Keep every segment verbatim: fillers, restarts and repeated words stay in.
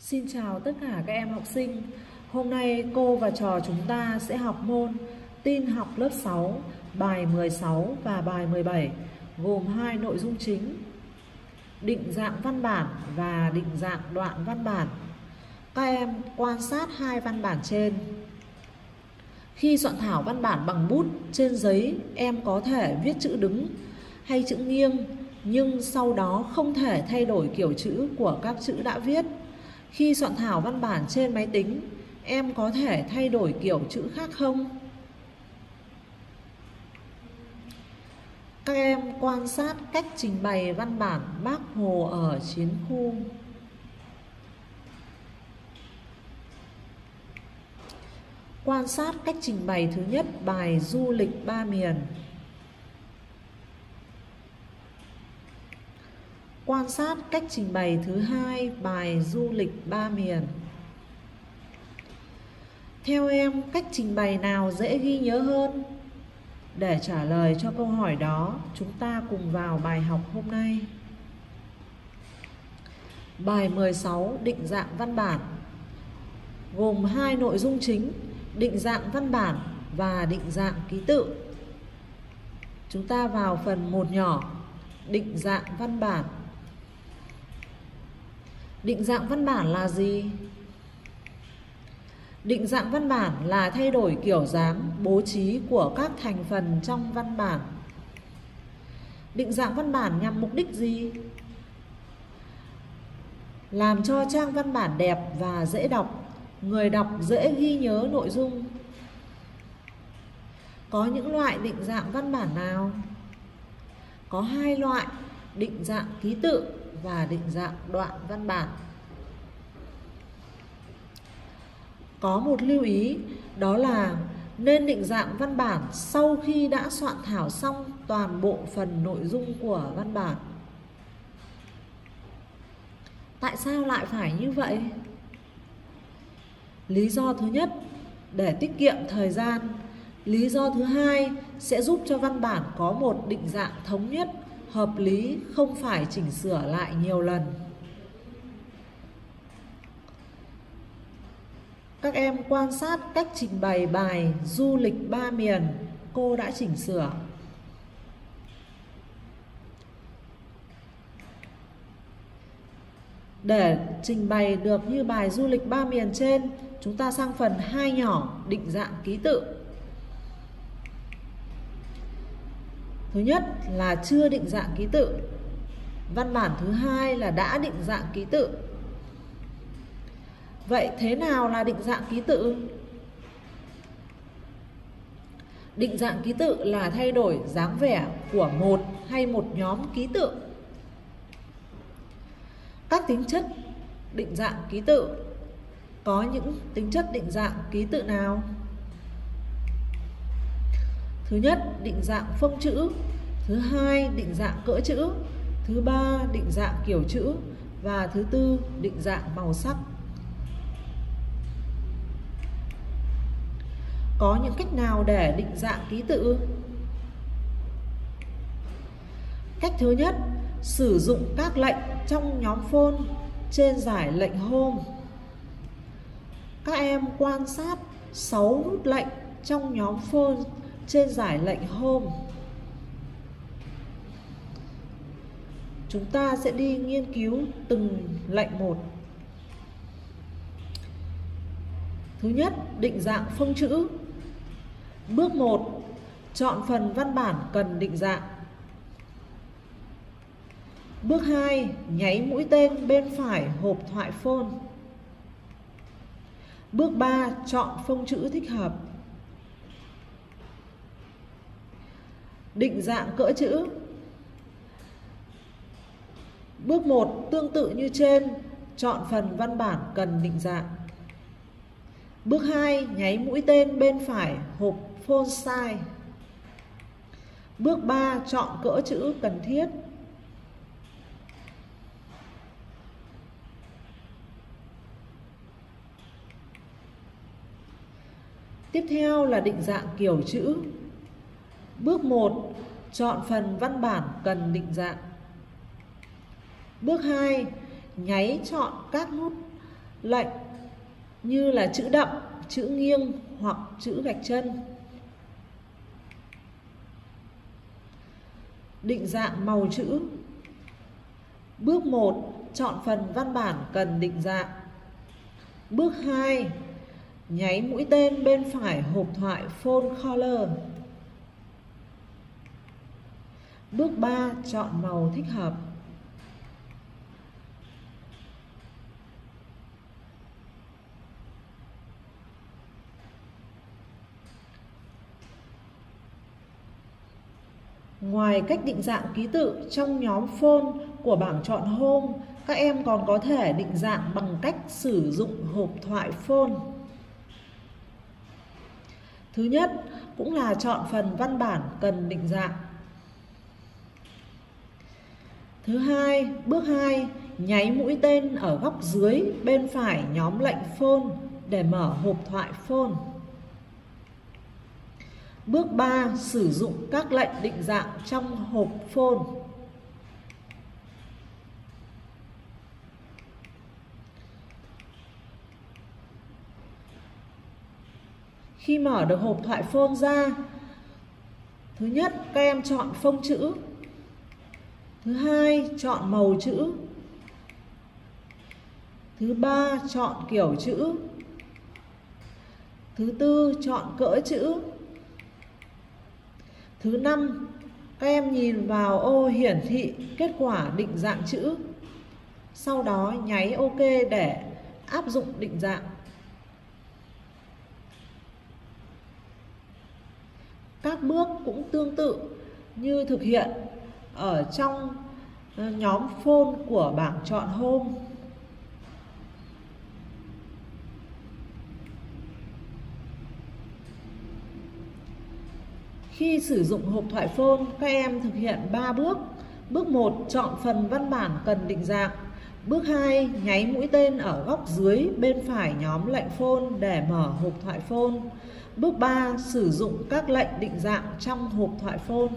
Xin chào tất cả các em học sinh. Hôm nay cô và trò chúng ta sẽ học môn tin học lớp sáu, bài mười sáu và bài mười bảy, gồm hai nội dung chính: định dạng văn bản và định dạng đoạn văn bản. Các em quan sát hai văn bản trên. Khi soạn thảo văn bản bằng bút trên giấy, em có thể viết chữ đứng hay chữ nghiêng, nhưng sau đó không thể thay đổi kiểu chữ của các chữ đã viết. Khi soạn thảo văn bản trên máy tính, em có thể thay đổi kiểu chữ khác không? Các em quan sát cách trình bày văn bản Bác Hồ ở chiến khu. Quan sát cách trình bày thứ nhất, bài Du lịch ba miền. Quan sát cách trình bày thứ hai, bài Du lịch ba miền. Theo em, cách trình bày nào dễ ghi nhớ hơn? Để trả lời cho câu hỏi đó, chúng ta cùng vào bài học hôm nay. Bài mười sáu, định dạng văn bản, gồm hai nội dung chính: định dạng văn bản và định dạng ký tự. Chúng ta vào phần một nhỏ, định dạng văn bản. Định dạng văn bản là gì? Định dạng văn bản là thay đổi kiểu dáng, bố trí của các thành phần trong văn bản. Định dạng văn bản nhằm mục đích gì? Làm cho trang văn bản đẹp và dễ đọc, người đọc dễ ghi nhớ nội dung. Có những loại định dạng văn bản nào? Có hai loại: định dạng ký tự và định dạng đoạn văn bản. Có một lưu ý, đó là nên định dạng văn bản sau khi đã soạn thảo xong toàn bộ phần nội dung của văn bản. Tại sao lại phải như vậy? Lý do thứ nhất, để tiết kiệm thời gian. Lý do thứ hai, sẽ giúp cho văn bản có một định dạng thống nhất, hợp lý, không phải chỉnh sửa lại nhiều lần. Các em quan sát cách trình bày bài Du lịch ba miền, cô đã chỉnh sửa. Để trình bày được như bài Du lịch ba miền trên, chúng ta sang phần hai nhỏ, định dạng ký tự. Thứ nhất là chưa định dạng ký tự. Văn bản thứ hai là đã định dạng ký tự. Vậy thế nào là định dạng ký tự? Định dạng ký tự là thay đổi dáng vẻ của một hay một nhóm ký tự. Các tính chất định dạng ký tự. Có những tính chất định dạng ký tự nào? Thứ nhất, định dạng phông chữ. Thứ hai, định dạng cỡ chữ. Thứ ba, định dạng kiểu chữ. Và thứ tư, định dạng màu sắc. Có những cách nào để định dạng ký tự? Cách thứ nhất, sử dụng các lệnh trong nhóm phone trên giải lệnh Home. Các em quan sát sáu nút lệnh trong nhóm phone trên giải lệnh Home. Chúng ta sẽ đi nghiên cứu từng lệnh một. Thứ nhất, định dạng phông chữ. Bước một, chọn phần văn bản cần định dạng. Bước hai, nháy mũi tên bên phải hộp thoại phone. Bước ba, chọn phông chữ thích hợp. Định dạng cỡ chữ. Bước một, tương tự như trên, chọn phần văn bản cần định dạng. Bước hai, nháy mũi tên bên phải hộp font size. Bước ba, chọn cỡ chữ cần thiết. Tiếp theo là định dạng kiểu chữ. Bước một, chọn phần văn bản cần định dạng. Bước hai, nháy chọn các nút lệnh như là chữ đậm, chữ nghiêng hoặc chữ gạch chân. Định dạng màu chữ. Bước một, chọn phần văn bản cần định dạng. Bước hai, nháy mũi tên bên phải hộp thoại Phone Caller. Bước ba, chọn màu thích hợp. Ngoài cách định dạng ký tự trong nhóm phone của bảng chọn Home, các em còn có thể định dạng bằng cách sử dụng hộp thoại phone. Thứ nhất, cũng là chọn phần văn bản cần định dạng. Thứ hai, bước hai, nháy mũi tên ở góc dưới bên phải nhóm lệnh phone để mở hộp thoại phone. Bước ba, sử dụng các lệnh định dạng trong hộp phone. Khi mở được hộp thoại phone ra, thứ nhất, các em chọn phông chữ. Thứ hai, chọn màu chữ. Thứ ba, chọn kiểu chữ. Thứ tư, chọn cỡ chữ. Thứ năm, các em nhìn vào ô hiển thị kết quả định dạng chữ. Sau đó nháy OK để áp dụng định dạng. Các bước cũng tương tự như thực hiện ở trong nhóm phone của bảng chọn Home. Khi sử dụng hộp thoại phone, các em thực hiện ba bước. Bước một, chọn phần văn bản cần định dạng. Bước hai, nháy mũi tên ở góc dưới bên phải nhóm lệnh phone để mở hộp thoại phone. Bước ba, sử dụng các lệnh định dạng trong hộp thoại phone.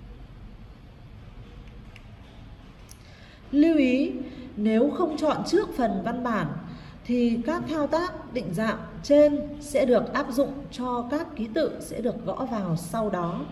Lưu ý, nếu không chọn trước phần văn bản thì các thao tác định dạng trên sẽ được áp dụng cho các ký tự sẽ được gõ vào sau đó.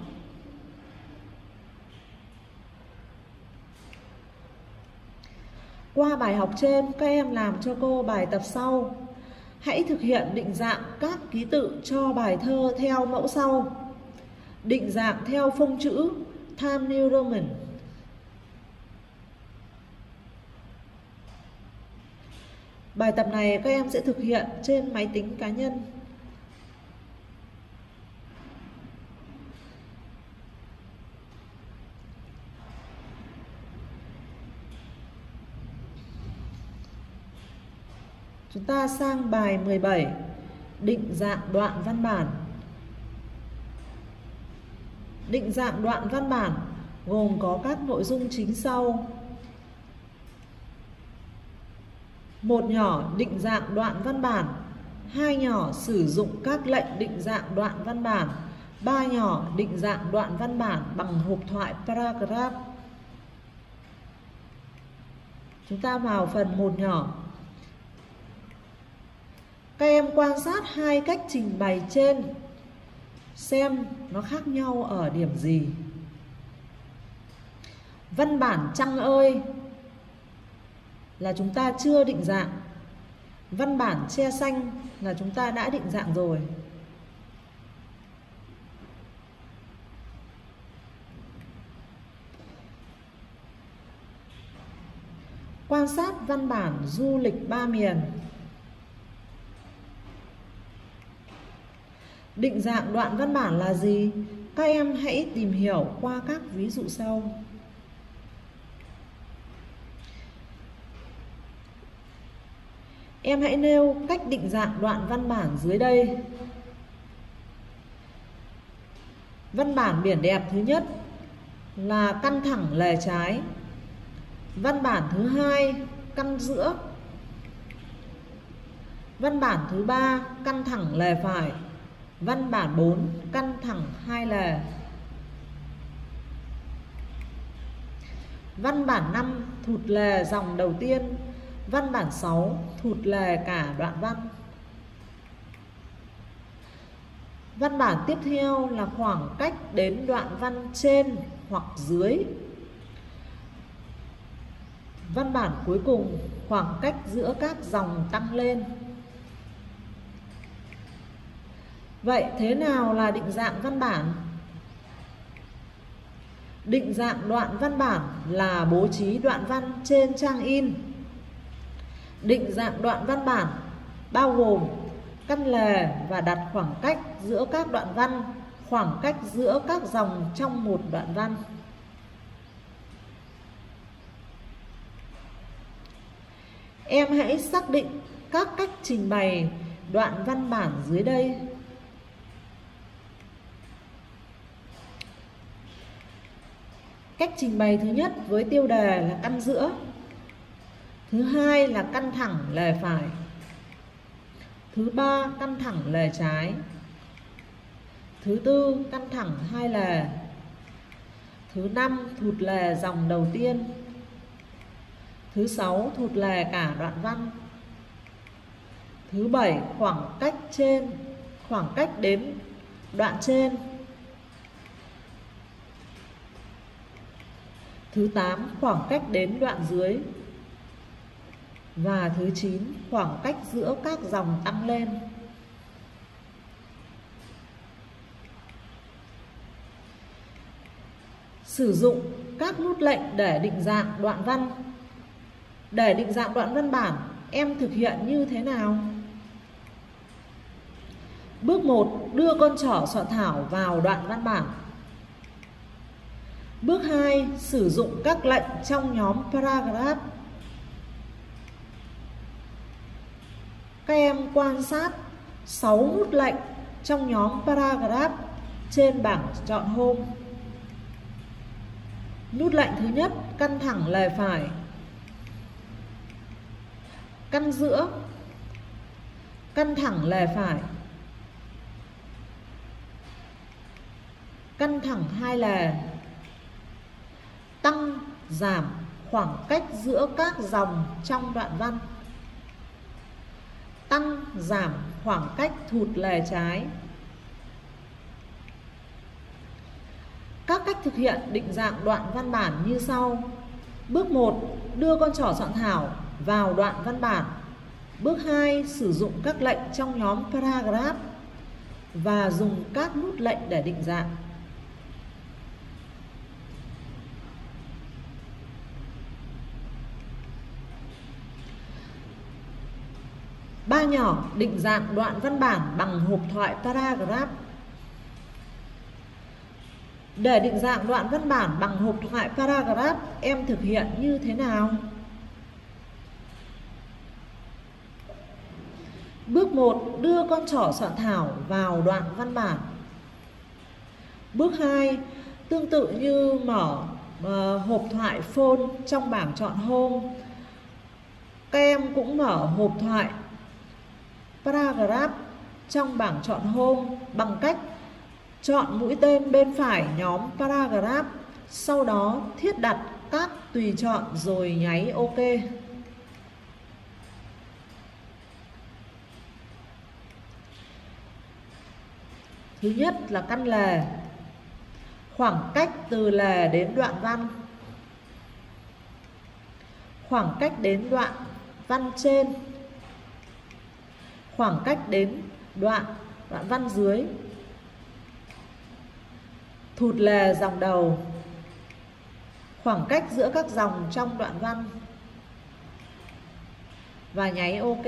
Qua bài học trên, các em làm cho cô bài tập sau. Hãy thực hiện định dạng các ký tự cho bài thơ theo mẫu sau. Định dạng theo phông chữ Times New Roman. Bài tập này các em sẽ thực hiện trên máy tính cá nhân. Chúng ta sang bài mười bảy, định dạng đoạn văn bản. Định dạng đoạn văn bản gồm có các nội dung chính sau. Một nhỏ định dạng đoạn văn bản, hai nhỏ sử dụng các lệnh định dạng đoạn văn bản, ba nhỏ định dạng đoạn văn bản bằng hộp thoại paragraph. Chúng ta vào phần một nhỏ. Các em quan sát hai cách trình bày trên, xem nó khác nhau ở điểm gì. Văn bản Trăng ơi là chúng ta chưa định dạng. Văn bản Tre xanh là chúng ta đã định dạng rồi. Quan sát văn bản Du lịch ba miền. Định dạng đoạn văn bản là gì? Các em hãy tìm hiểu qua các ví dụ sau. Em hãy nêu cách định dạng đoạn văn bản dưới đây. Văn bản biển đẹp thứ nhất là căn thẳng lề trái. Văn bản thứ hai căn giữa. Văn bản thứ ba căn thẳng lề phải. Văn bản bốn căn thẳng hai lề. Văn bản năm thụt lề dòng đầu tiên. Văn bản sáu, thụt lề cả đoạn văn. Văn bản tiếp theo là khoảng cách đến đoạn văn trên hoặc dưới. Văn bản cuối cùng, khoảng cách giữa các dòng tăng lên. Vậy thế nào là định dạng văn bản? Định dạng đoạn văn bản là bố trí đoạn văn trên trang in. Định dạng đoạn văn bản bao gồm căn lề và đặt khoảng cách giữa các đoạn văn, khoảng cách giữa các dòng trong một đoạn văn. Em hãy xác định các cách trình bày đoạn văn bản dưới đây. Cách trình bày thứ nhất với tiêu đề là căn giữa. Thứ hai là căn thẳng lề phải. Thứ ba, căn thẳng lề trái. Thứ tư, căn thẳng hai lề. Thứ năm, thụt lề dòng đầu tiên. Thứ sáu, thụt lề cả đoạn văn. Thứ bảy, khoảng cách trên, khoảng cách đến đoạn trên. Thứ tám, khoảng cách đến đoạn dưới. Và thứ chín, khoảng cách giữa các dòng tăng lên. Sử dụng các nút lệnh để định dạng đoạn văn. Để định dạng đoạn văn bản, em thực hiện như thế nào? Bước một, đưa con trỏ soạn thảo vào đoạn văn bản. Bước hai, sử dụng các lệnh trong nhóm paragraph. Các em quan sát sáu nút lệnh trong nhóm paragraph trên bảng chọn Home. Nút lệnh thứ nhất, căn thẳng lề phải. Căn giữa, căn thẳng lề phải. Căn thẳng hai lề. Tăng, giảm khoảng cách giữa các dòng trong đoạn văn. Tăng, giảm khoảng cách thụt lề trái. Các cách thực hiện định dạng đoạn văn bản như sau. Bước một, đưa con trỏ soạn thảo vào đoạn văn bản. Bước hai, sử dụng các lệnh trong nhóm paragraph và dùng các nút lệnh để định dạng. Ba nhỏ định dạng đoạn văn bản bằng hộp thoại paragraph. Để định dạng đoạn văn bản bằng hộp thoại paragraph, em thực hiện như thế nào? Bước một, đưa con trỏ soạn thảo vào đoạn văn bản. Bước hai, tương tự như mở uh, hộp thoại phone trong bảng chọn Home, các em cũng mở hộp thoại paragraph trong bảng chọn Home bằng cách chọn mũi tên bên phải nhóm paragraph, sau đó thiết đặt các tùy chọn rồi nháy OK. Thứ nhất là căn lề, khoảng cách từ lề đến đoạn văn, khoảng cách đến đoạn văn trên, khoảng cách đến đoạn đoạn văn dưới, thụt lề dòng đầu, khoảng cách giữa các dòng trong đoạn văn và nháy OK.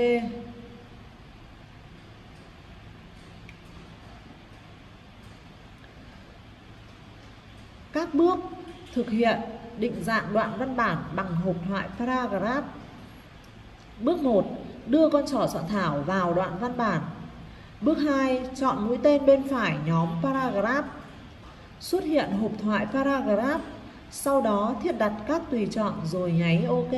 Các bước thực hiện định dạng đoạn văn bản bằng hộp thoại paragraph. Bước một, đưa con trỏ soạn thảo vào đoạn văn bản. Bước hai, chọn mũi tên bên phải nhóm paragraph, xuất hiện hộp thoại paragraph, sau đó thiết đặt các tùy chọn rồi nháy OK.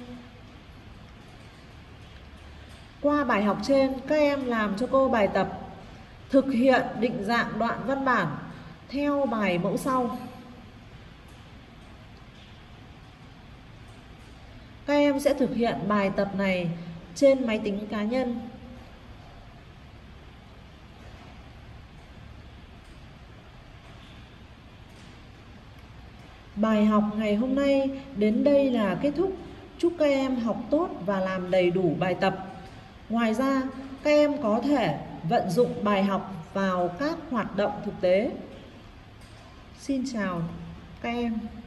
Qua bài học trên, các em làm cho cô bài tập thực hiện định dạng đoạn văn bản theo bài mẫu sau. Các em sẽ thực hiện bài tập này trên máy tính cá nhân. Bài học ngày hôm nay đến đây là kết thúc. Chúc các em học tốt và làm đầy đủ bài tập. Ngoài ra, các em có thể vận dụng bài học vào các hoạt động thực tế. Xin chào các em.